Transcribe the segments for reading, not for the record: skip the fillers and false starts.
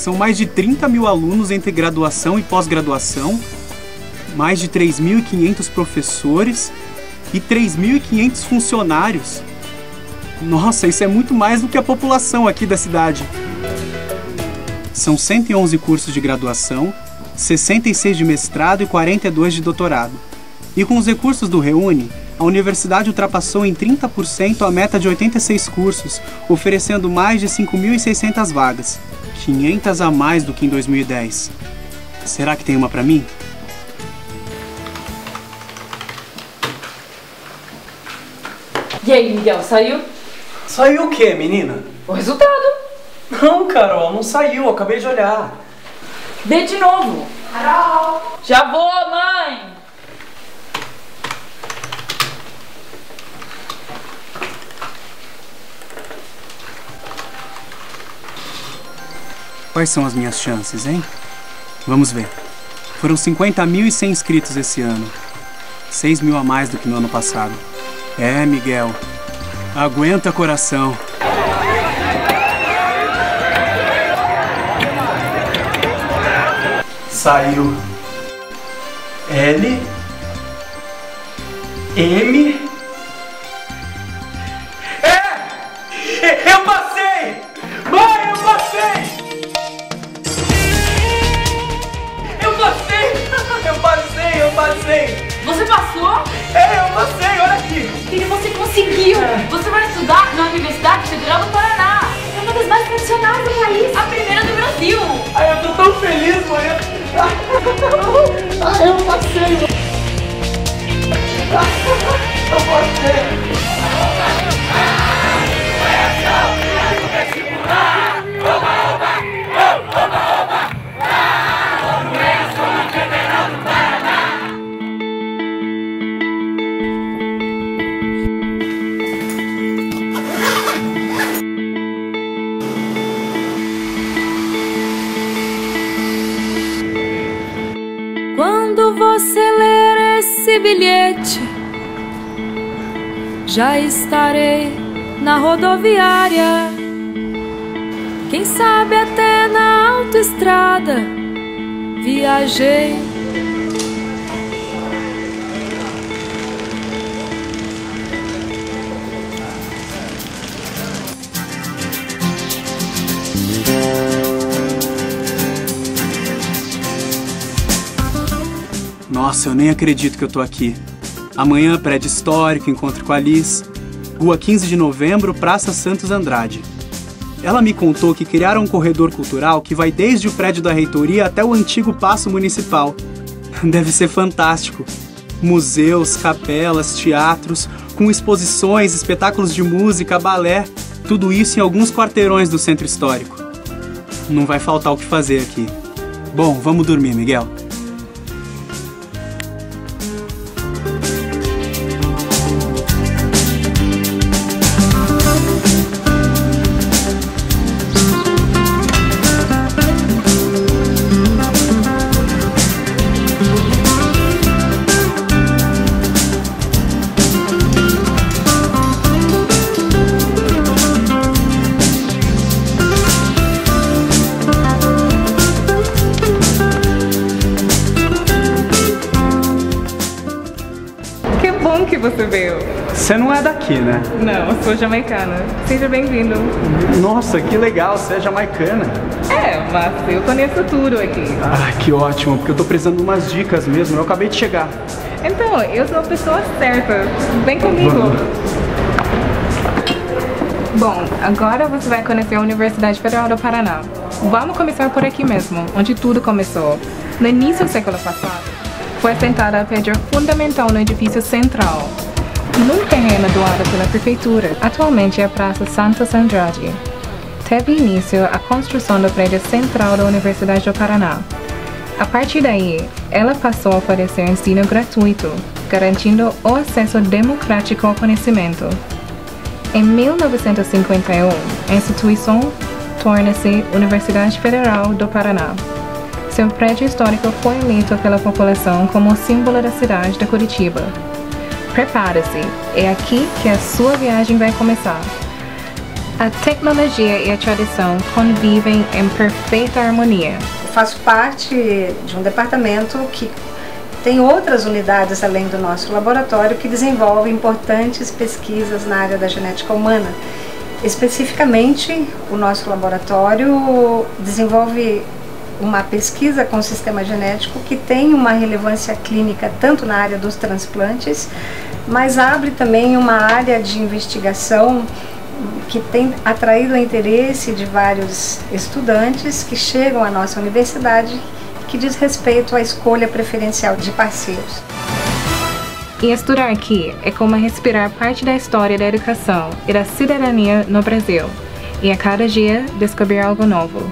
são mais de 30 mil alunos entre graduação e pós-graduação, mais de 3.500 professores e 3.500 funcionários. Nossa, isso é muito mais do que a população aqui da cidade. São 111 cursos de graduação, 66 de mestrado e 42 de doutorado. E com os recursos do Reúne, a universidade ultrapassou em 30% a meta de 86 cursos, oferecendo mais de 5.600 vagas, 500 a mais do que em 2010. Será que tem uma para mim? E aí, Miguel, saiu? Saiu o quê, menina? O resultado. Não, Carol, não saiu, eu acabei de olhar. Vê de novo. Carol! Já vou, mãe! Quais são as minhas chances, hein? Vamos ver. Foram 50.100 inscritos esse ano. 6 mil a mais do que no ano passado. É, Miguel. Aguenta, coração. Saiu L M Eu passei! Mãe, eu passei! Eu passei! Você passou? Eu passei, olha aqui! Filho, você conseguiu! Você vai estudar na Universidade Federal do Paraná! É uma das mais tradicionais do país! A primeira do Brasil! Ai, eu tô tão feliz, mãe! Ai, eu passei! Eu passei! Quando você ler esse bilhete, já estarei na rodoviária. Quem sabe até na autoestrada viajei. Nossa, eu nem acredito que eu tô aqui. Amanhã, prédio histórico, encontro com a Liz. Rua 15 de Novembro, Praça Santos Andrade. Ela me contou que criaram um corredor cultural que vai desde o prédio da reitoria até o antigo Paço Municipal. Deve ser fantástico. Museus, capelas, teatros, com exposições, espetáculos de música, balé, tudo isso em alguns quarteirões do centro histórico. Não vai faltar o que fazer aqui. Bom, vamos dormir, Miguel. Que você veio? Você não é daqui, né? Não, eu sou jamaicana. Seja bem-vindo. Nossa, que legal, você é jamaicana. É, mas eu conheço tudo aqui. Ah, que ótimo, porque eu tô precisando de umas dicas mesmo, eu acabei de chegar. Então, eu sou a pessoa certa. Vem comigo. Vamos. Bom, agora você vai conhecer a Universidade Federal do Paraná. Vamos começar por aqui mesmo, onde tudo começou. No início do século passado, foi assentada a pedra fundamental no edifício central, num terreno doado pela prefeitura. Atualmente é a Praça Santos Andrade. Teve início a construção do prédio central da Universidade do Paraná. A partir daí, ela passou a oferecer ensino gratuito, garantindo o acesso democrático ao conhecimento. Em 1951, a instituição torna-se Universidade Federal do Paraná. Seu prédio histórico foi eleito pela população como símbolo da cidade de Curitiba. Prepare-se, é aqui que a sua viagem vai começar. A tecnologia e a tradição convivem em perfeita harmonia. Eu faço parte de um departamento que tem outras unidades além do nosso laboratório que desenvolvem importantes pesquisas na área da genética humana. Especificamente, o nosso laboratório desenvolve uma pesquisa com o sistema genético que tem uma relevância clínica tanto na área dos transplantes, mas abre também uma área de investigação que tem atraído o interesse de vários estudantes que chegam à nossa universidade, que diz respeito à escolha preferencial de parceiros. E estudar aqui é como respirar parte da história da educação e da cidadania no Brasil, e a cada dia descobrir algo novo.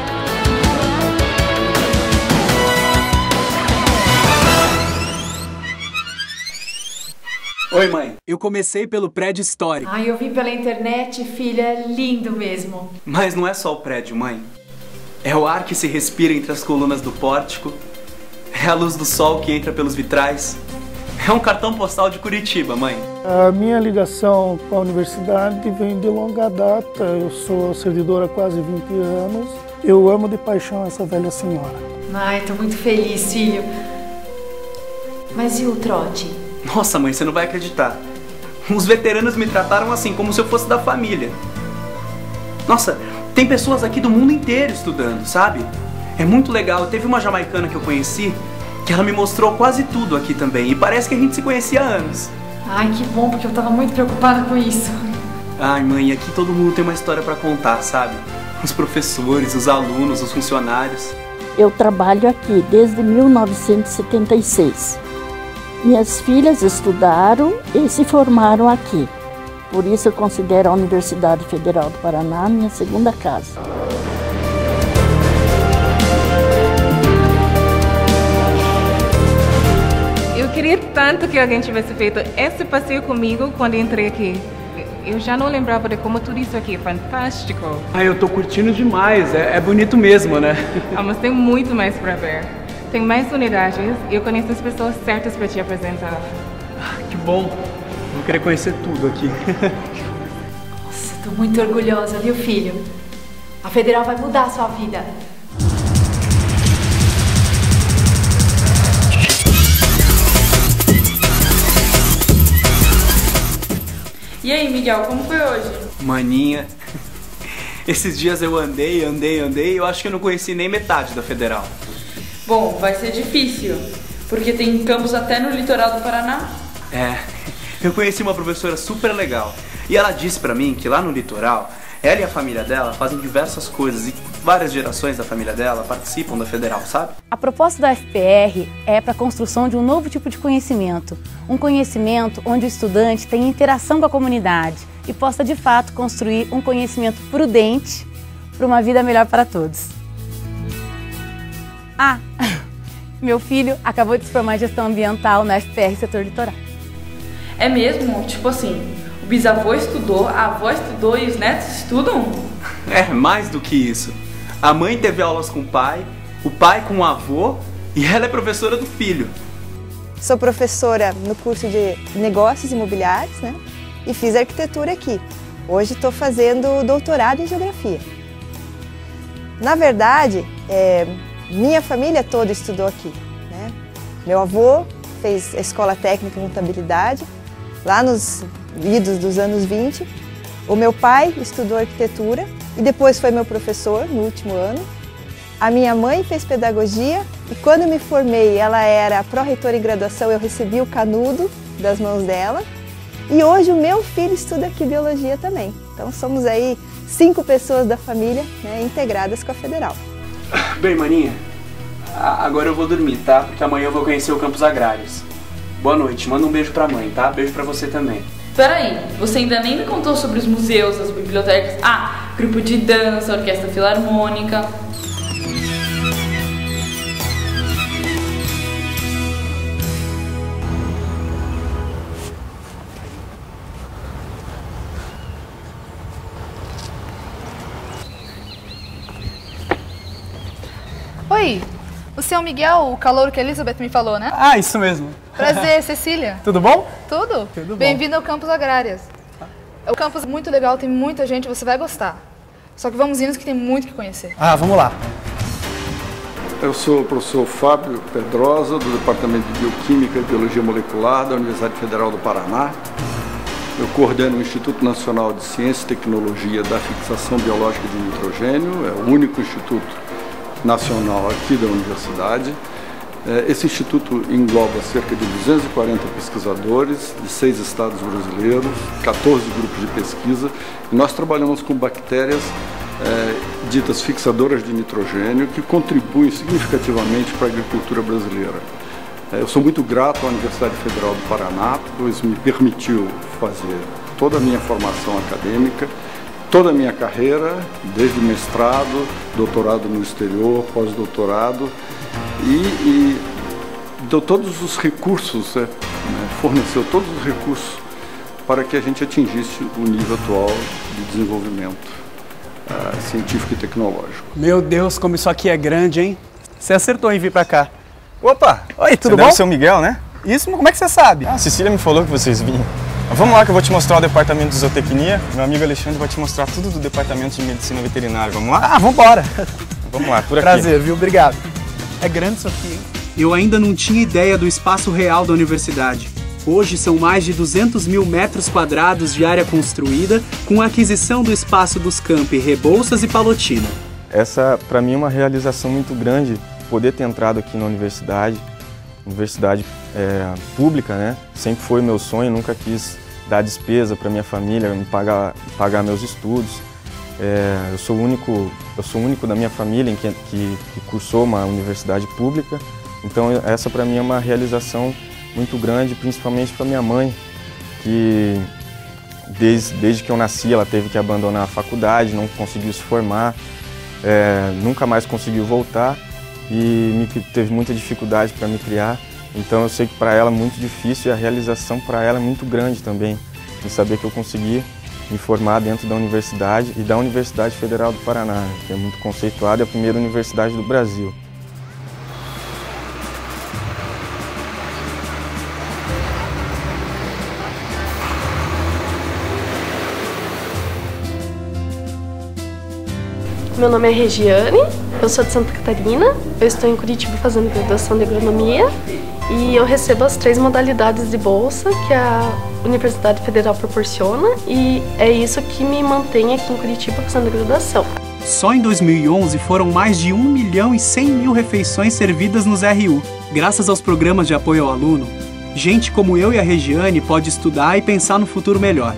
Oi, mãe. Eu comecei pelo prédio histórico. Ai, eu vi pela internet, filha, é lindo mesmo. Mas não é só o prédio, mãe. É o ar que se respira entre as colunas do pórtico. É a luz do sol que entra pelos vitrais. É um cartão postal de Curitiba, mãe. A minha ligação com a universidade vem de longa data. Eu sou servidor há quase 20 anos. Eu amo de paixão essa velha senhora. Ai, tô muito feliz, filho. Mas e o trote? Nossa, mãe, você não vai acreditar. Os veteranos me trataram assim, como se eu fosse da família. Nossa, tem pessoas aqui do mundo inteiro estudando, sabe? É muito legal. Teve uma jamaicana que eu conheci, que ela me mostrou quase tudo aqui também. E parece que a gente se conhecia há anos. Ai, que bom, porque eu tava muito preocupada com isso. Ai, mãe, aqui todo mundo tem uma história pra contar, sabe? Os professores, os alunos, os funcionários. Eu trabalho aqui desde 1976. Minhas filhas estudaram e se formaram aqui. Por isso eu considero a Universidade Federal do Paraná minha segunda casa. Eu queria tanto que alguém tivesse feito esse passeio comigo quando entrei aqui. Eu já não lembrava de como tudo isso aqui é fantástico. Ai, eu tô curtindo demais. É bonito mesmo, né? Ah, mas tem muito mais para ver. Tem mais unidades e eu conheço as pessoas certas para te apresentar. Que bom. Vou querer conhecer tudo aqui. Nossa, tô muito orgulhosa, viu, filho? A Federal vai mudar a sua vida. E aí, Miguel, como foi hoje? Maninha, esses dias eu andei, e eu acho que eu não conheci nem metade da Federal. Bom, vai ser difícil, porque tem campus até no litoral do Paraná. É, eu conheci uma professora super legal e ela disse pra mim que lá no litoral, ela e a família dela fazem diversas coisas e várias gerações da família dela participam da Federal, sabe? A proposta da FPR é para a construção de um novo tipo de conhecimento. Um conhecimento onde o estudante tem interação com a comunidade e possa, de fato, construir um conhecimento prudente para uma vida melhor para todos. Ah, meu filho acabou de se formar em gestão ambiental na FPR Setor Litoral. É mesmo? Tipo assim, o bisavô estudou, a avó estudou e os netos estudam? É, mais do que isso. A mãe teve aulas com o pai com o avô e ela é professora do filho. Sou professora no curso de Negócios Imobiliários, né? E fiz arquitetura aqui. Hoje estou fazendo doutorado em Geografia. Na verdade, minha família toda estudou aqui, né? Meu avô fez a Escola Técnica em Contabilidade, lá nos idos dos anos 20. O meu pai estudou arquitetura e depois foi meu professor no último ano. A minha mãe fez pedagogia e quando me formei, ela era pró-reitora em graduação, eu recebi o canudo das mãos dela. E hoje o meu filho estuda aqui biologia também. Então somos aí 5 pessoas da família, né, integradas com a Federal. Bem, maninha, agora eu vou dormir, tá? Porque amanhã eu vou conhecer o Campus Agrários. Boa noite, manda um beijo pra mãe, tá? Beijo pra você também. Peraí, você ainda nem me contou sobre os museus, as bibliotecas, grupo de dança, orquestra filarmônica. Oi, você é o Miguel, o calouro que a Elizabeth me falou, né? Ah, isso mesmo. Prazer, Cecília. Tudo bom? Tudo? Tudo bom. Bem-vindo ao Campus Agrárias. É um campus muito legal, tem muita gente, você vai gostar. Só que vamos indo que tem muito que conhecer. Ah, vamos lá. Eu sou o professor Fábio Pedrosa, do Departamento de Bioquímica e Biologia Molecular da Universidade Federal do Paraná. Eu coordeno o Instituto Nacional de Ciência e Tecnologia da Fixação Biológica de Nitrogênio, é o único instituto nacional aqui da universidade. Esse instituto engloba cerca de 240 pesquisadores de 6 estados brasileiros, 14 grupos de pesquisa, e nós trabalhamos com bactérias ditas fixadoras de nitrogênio, que contribuem significativamente para a agricultura brasileira. Eu sou muito grato à Universidade Federal do Paraná, pois me permitiu fazer toda a minha formação acadêmica, toda a minha carreira, desde mestrado, doutorado no exterior, pós-doutorado, e deu todos os recursos, forneceu todos os recursos para que a gente atingisse o nível atual de desenvolvimento científico e tecnológico. Meu Deus, como isso aqui é grande, hein? Você acertou em vir pra cá. Opa! Oi, tudo você bom? Deve ser o Miguel, né? Isso, mas como é que você sabe? A Cecília me falou que vocês vinham. Vamos lá que eu vou te mostrar o departamento de zootecnia. Meu amigo Alexandre vai te mostrar tudo do departamento de medicina veterinária. Vamos lá? Ah, vambora! Vamos lá, por aqui. Prazer, viu? Obrigado. É grande isso aqui, hein? Eu ainda não tinha ideia do espaço real da universidade. Hoje são mais de 200 mil metros quadrados de área construída, com a aquisição do espaço dos campi Rebouças e Palotina. Essa, para mim, é uma realização muito grande, poder ter entrado aqui na universidade pública, né? Sempre foi meu sonho, nunca quis dar despesa para minha família, me pagar meus estudos. Eu sou o único da minha família que cursou uma universidade pública, então essa para mim é uma realização muito grande, principalmente para minha mãe, que desde que eu nasci ela teve que abandonar a faculdade, não conseguiu se formar, nunca mais conseguiu voltar e teve muita dificuldade para me criar. Então eu sei que para ela é muito difícil e a realização para ela é muito grande também, de saber que eu consegui me formar dentro da universidade e da Universidade Federal do Paraná, que é muito conceituada, é a primeira universidade do Brasil. Meu nome é Regiane, eu sou de Santa Catarina, eu estou em Curitiba fazendo graduação de agronomia e eu recebo as 3 modalidades de bolsa que a Universidade Federal proporciona e é isso que me mantém aqui em Curitiba fazendo graduação. Só em 2011 foram mais de 1.100.000 refeições servidas nos RU. Graças aos programas de apoio ao aluno, gente como eu e a Regiane pode estudar e pensar no futuro melhor.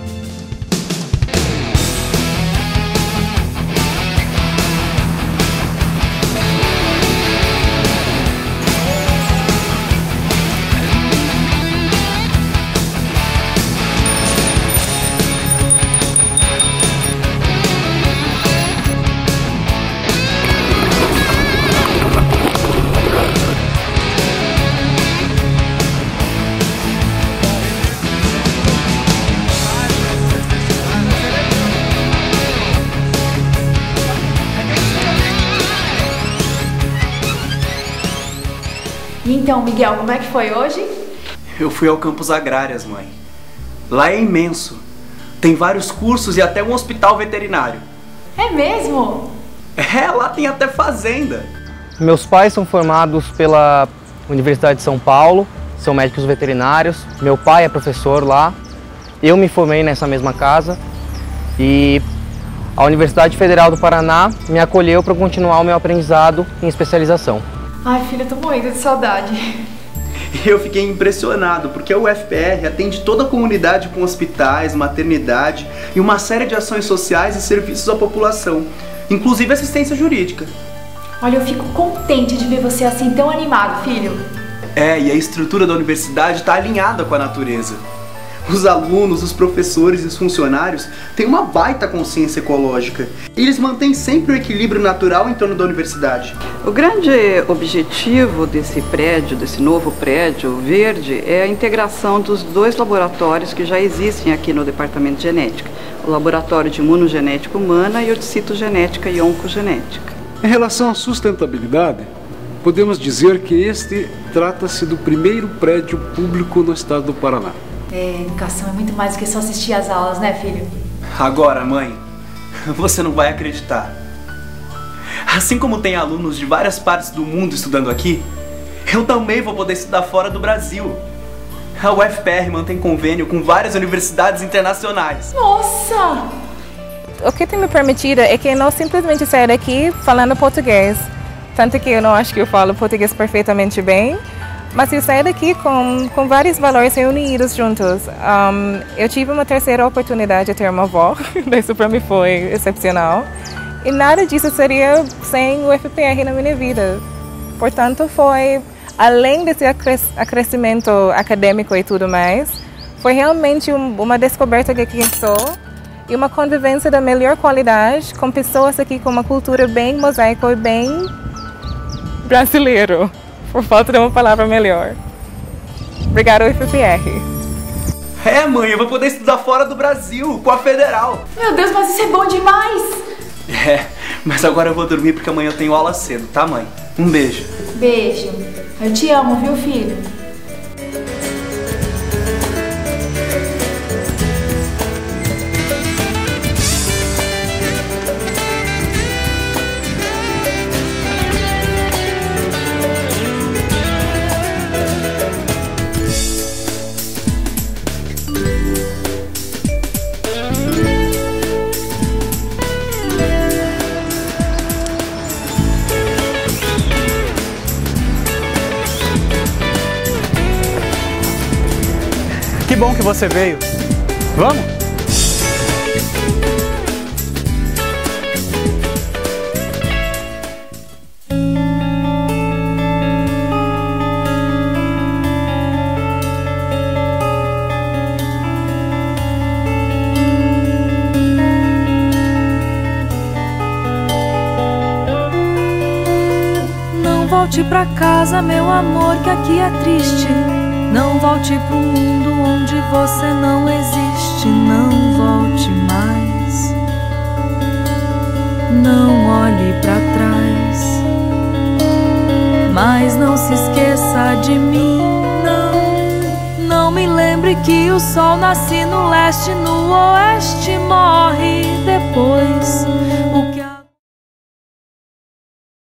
Então, Miguel, como é que foi hoje? Eu fui ao campus Agrárias, mãe. Lá é imenso. Tem vários cursos e até um hospital veterinário. É mesmo? Lá tem até fazenda. Meus pais são formados pela Universidade de São Paulo, são médicos veterinários. Meu pai é professor lá. Eu me formei nessa mesma casa e a Universidade Federal do Paraná me acolheu para continuar o meu aprendizado em especialização. Ai, filha, eu tô morrendo de saudade. E eu fiquei impressionado, porque a UFPR atende toda a comunidade com hospitais, maternidade e uma série de ações sociais e serviços à população, inclusive assistência jurídica. Olha, eu fico contente de ver você assim tão animado, filho. E a estrutura da universidade está alinhada com a natureza. Os alunos, os professores e os funcionários têm uma baita consciência ecológica. E eles mantêm sempre o equilíbrio natural em torno da universidade. O grande objetivo desse prédio, desse novo prédio verde, é a integração dos 2 laboratórios que já existem aqui no Departamento de Genética. O Laboratório de Imunogenética Humana e o de Citogenética e Oncogenética. Em relação à sustentabilidade, podemos dizer que este trata-se do primeiro prédio público no estado do Paraná. Educação é muito mais do que só assistir às aulas, né, filho? Agora, mãe, você não vai acreditar. Assim como tem alunos de várias partes do mundo estudando aqui, eu também vou poder estudar fora do Brasil. A UFPR mantém convênio com várias universidades internacionais. Nossa! O que tem me permitido é que eu não simplesmente saio daqui falando português. Tanto que eu não acho que eu falo português perfeitamente bem, mas eu saio daqui com vários valores reunidos juntos. Eu tive uma terceira oportunidade de ter uma avó, isso para mim foi excepcional. E nada disso seria sem o UFPR na minha vida. Portanto, foi, além desse acrescimento acadêmico e tudo mais, foi realmente uma descoberta de quem sou e uma convivência da melhor qualidade com pessoas aqui com uma cultura bem mosaico e bem brasileiro, por falta de uma palavra melhor. Obrigada, UFPR. Mãe, eu vou poder estudar fora do Brasil, com a Federal. Meu Deus, mas isso é bom demais! Mas agora eu vou dormir porque amanhã eu tenho aula cedo, tá, mãe? Um beijo. Beijo. Eu te amo, viu, filho? Que bom que você veio. Vamos? Não volte pra casa, meu amor, que aqui é triste. Não volte pro mundo onde você não existe. Não volte mais. Não olhe pra trás. Mas não se esqueça de mim, não. Não me lembre que o sol nasce no leste, no oeste morre depois. O